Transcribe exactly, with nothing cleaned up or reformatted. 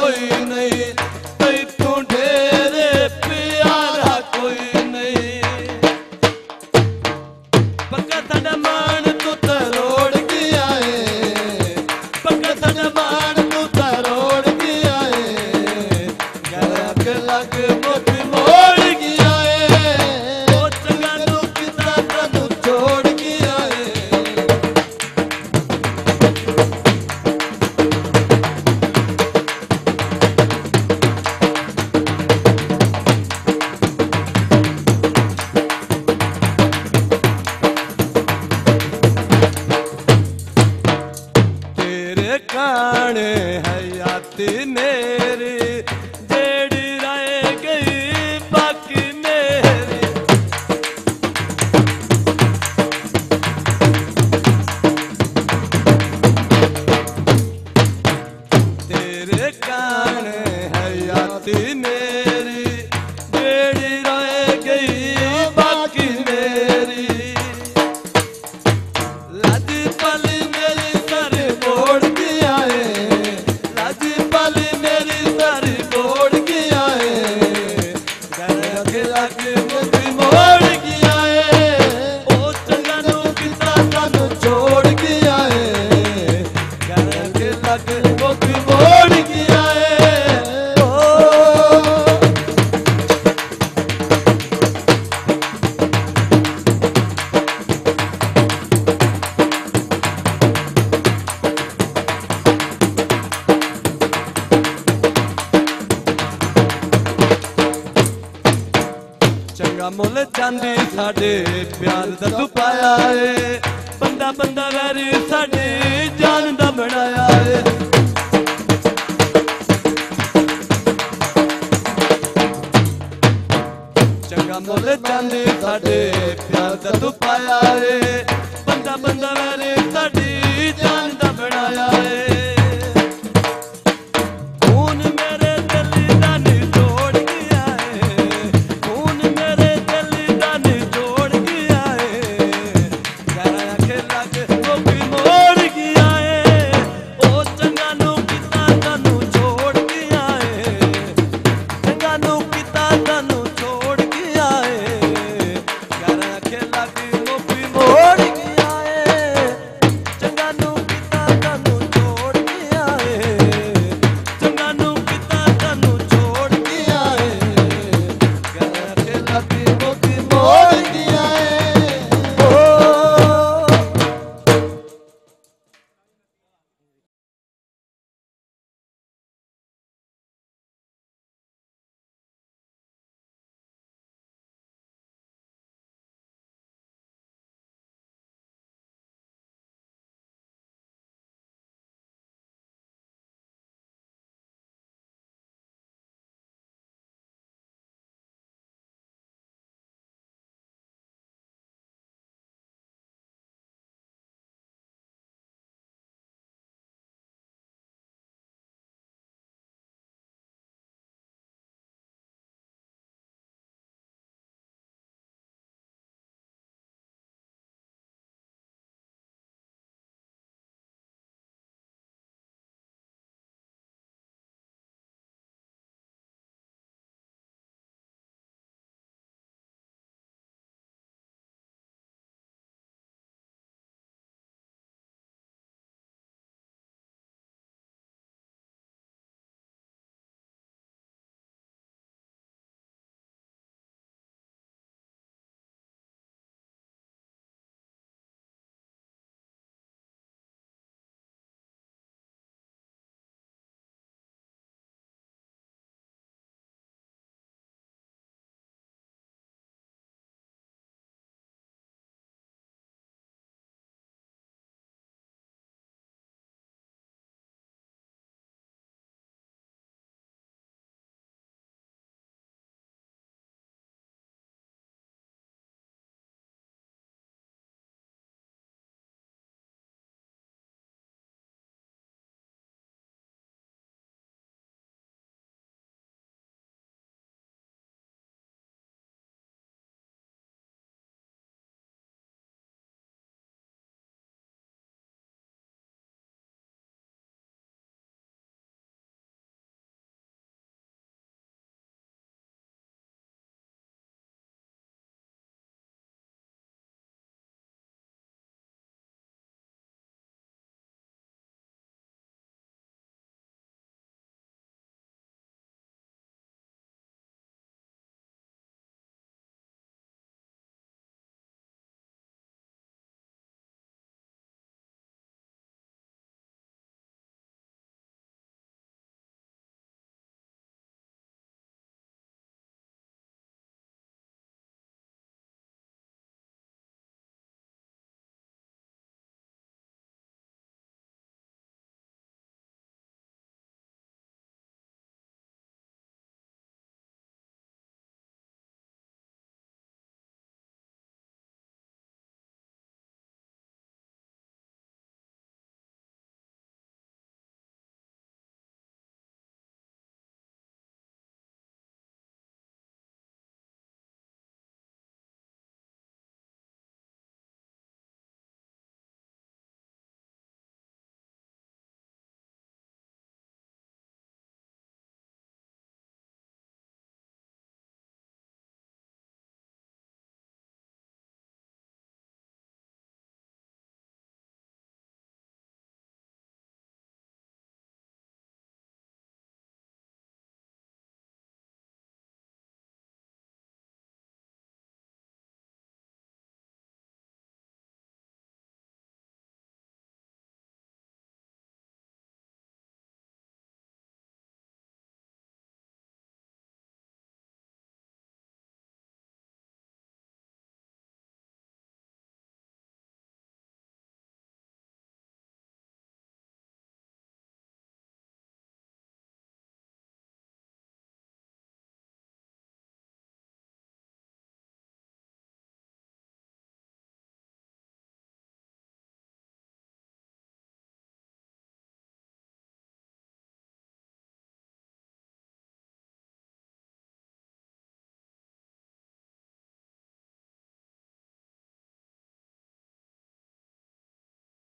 کوئی نہیں تیتوں ڈھیرے پیارا کوئی نہیں پکا ساڈا مان تو تروڑ گیا ہے پکا ساڈا مان تو تروڑ گیا ہے گھر اگ لگ مت موڑ گیا ہے او چنگا تو کتا تانوں چھوڑ گیا ہے تیرے کانے حیاتی میری جیڑی رہ گئی باقی میری تیرے کانے حیاتی میری جیڑی رہ گئی باقی میری لاجی پلی میری سر موڑ گیا ہے لاجی پلی میری سر موڑ گیا ہے گھر اگ لگ مت موڑ گیا ہے او چنگا نو کتا تانوں چھوڑ گیا ہے گھر اگ لگ مت موڑ گیا ہے او چنگا مل چاندی ساڈے پیار دا تو پایا ہے بندہ بندہ ویری ساڈی جان دا بنایا ہے چنگا مل چاندی ساڈے پیار دا تو پایا ہے بندہ بندہ ویری